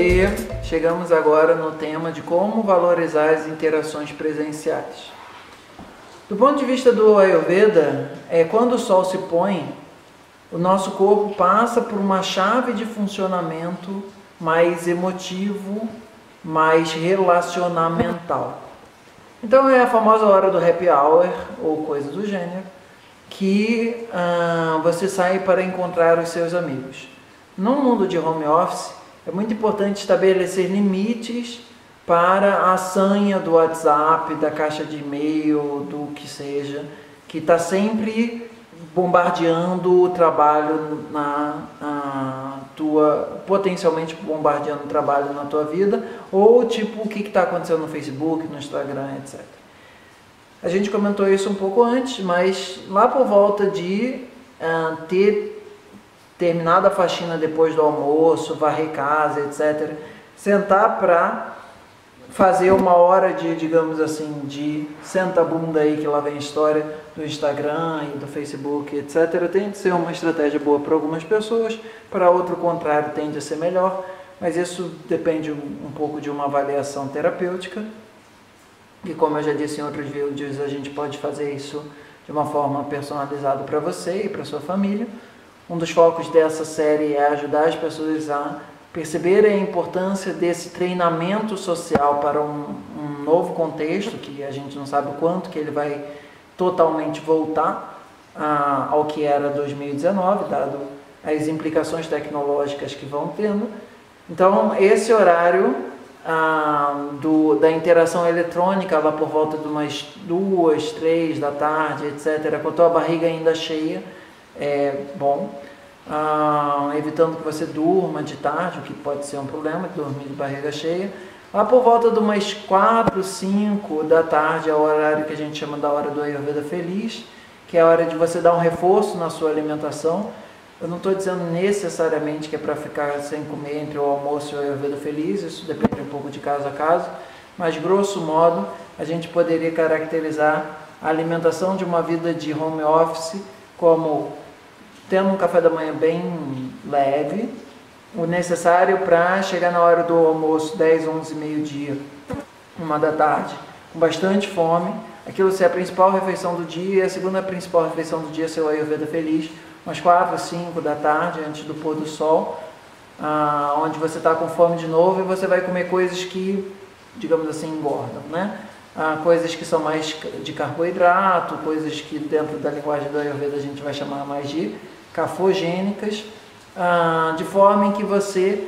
bebê, chegamos agora no tema de como valorizar as interações presenciais. Do ponto de vista do Ayurveda, quando o sol se põe, o nosso corpo passa por uma chave de funcionamento mais emotivo, mais relacionamental. Então é a famosa hora do happy hour, ou coisa do gênero, que você sai para encontrar os seus amigos. No mundo de home office, é muito importante estabelecer limites para a senha do WhatsApp, da caixa de e-mail, do que seja, que está sempre bombardeando o trabalho potencialmente bombardeando o trabalho na tua vida, ou tipo o que está acontecendo no Facebook, no Instagram, etc. A gente comentou isso um pouco antes, mas lá por volta de ter terminado a faxina depois do almoço, varrer casa, etc., sentar para fazer uma hora de, digamos assim, de senta a bunda aí que lá vem a história do Instagram e do Facebook, etc. Tem de ser uma estratégia boa para algumas pessoas, para outro contrário tende a ser melhor, mas isso depende um pouco de uma avaliação terapêutica, e como eu já disse em outros vídeos, a gente pode fazer isso de uma forma personalizada para você e para sua família. Um dos focos dessa série é ajudar as pessoas a perceberem a importância desse treinamento social para um novo contexto, que a gente não sabe o quanto que ele vai totalmente voltar ao que era 2019, dado as implicações tecnológicas que vão tendo. Então, esse horário da interação eletrônica, lá por volta de umas 2, 3 da tarde, etc., com a tua barriga ainda cheia, é bom. Evitando que você durma de tarde, o que pode ser um problema, dormir de barriga cheia. Lá por volta de umas 4, 5 da tarde é o horário que a gente chama da hora do Ayurveda feliz, que é a hora de você dar um reforço na sua alimentação. Eu não estou dizendo necessariamente que é para ficar sem comer entre o almoço e o Ayurveda feliz, isso depende um pouco de caso a caso, mas grosso modo a gente poderia caracterizar a alimentação de uma vida de home office como tendo um café da manhã bem leve, o necessário para chegar na hora do almoço, 10, 11, meio-dia, 1 da tarde, com bastante fome, aquilo ser a principal refeição do dia, e a segunda principal refeição do dia ser o Ayurveda feliz, umas 4, 5 da tarde, antes do pôr do sol, onde você está com fome de novo e você vai comer coisas que, digamos assim, engordam, né? Coisas que são mais de carboidrato, coisas que dentro da linguagem do Ayurveda a gente vai chamar mais de cafogênicas, de forma em que você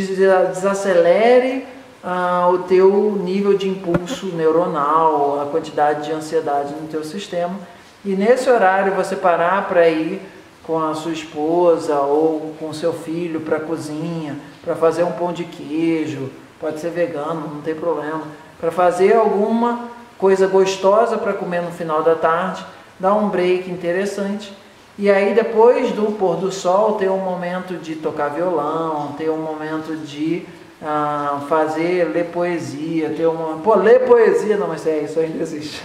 desacelere o teu nível de impulso neuronal, a quantidade de ansiedade no teu sistema, e nesse horário você parar para ir com a sua esposa ou com o seu filho para a cozinha, para fazer um pão de queijo, pode ser vegano, não tem problema, para fazer alguma coisa gostosa para comer no final da tarde, dar um break interessante. E aí depois do pôr do sol ter um momento de tocar violão, ter um momento de ler poesia, ler poesia, não, mas isso ainda existe.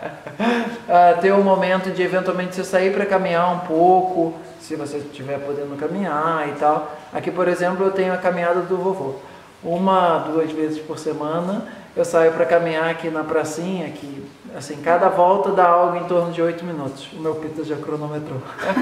Ter um momento de eventualmente você sair para caminhar um pouco, se você estiver podendo caminhar e tal. Aqui, por exemplo, eu tenho a caminhada do vovô. 1, 2 vezes por semana eu saio para caminhar aqui na pracinha, que assim, cada volta dá algo em torno de 8 minutos. O meu Pita já cronometrou.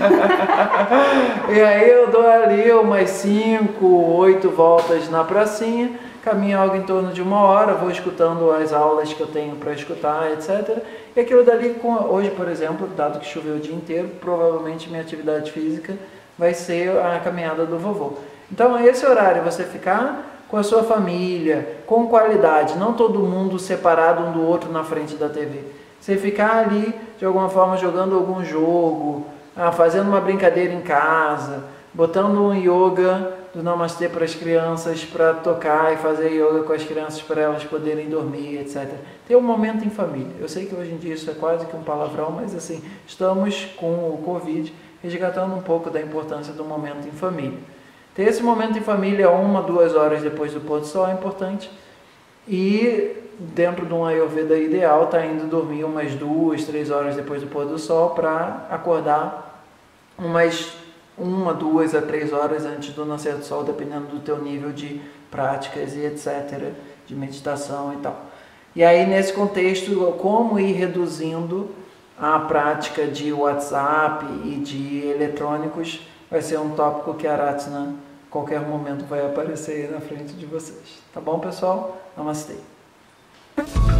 E aí eu dou ali umas 5, 8 voltas na pracinha, caminho algo em torno de 1 hora, vou escutando as aulas que eu tenho para escutar, etc. E aquilo dali, hoje, por exemplo, dado que choveu o dia inteiro, provavelmente minha atividade física vai ser a caminhada do vovô. Então, esse horário você ficar com a sua família, com qualidade, não todo mundo separado um do outro na frente da TV. Você ficar ali, de alguma forma, jogando algum jogo, fazendo uma brincadeira em casa, botando um yoga do Namastê para as crianças para tocar e fazer yoga com as crianças para elas poderem dormir, etc. Ter um momento em família. Eu sei que hoje em dia isso é quase que um palavrão, mas assim, estamos com o Covid resgatando um pouco da importância do momento em família. Ter esse momento em família 1, 2 horas depois do pôr do sol é importante. E dentro de um Ayurveda ideal, está indo dormir umas 2, 3 horas depois do pôr do sol para acordar umas 1, 2 a 3 horas antes do nascer do sol, dependendo do teu nível de práticas e etc, de meditação e tal. E aí, nesse contexto, como ir reduzindo a prática de WhatsApp e de eletrônicos vai ser um tópico que a Aratna, a qualquer momento, vai aparecer aí na frente de vocês. Tá bom, pessoal? Namastê.